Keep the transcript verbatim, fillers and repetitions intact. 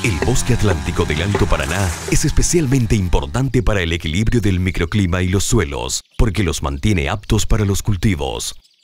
El bosque atlántico del Alto Paraná es especialmente importante para el equilibrio del microclima y los suelos, porque los mantiene aptos para los cultivos.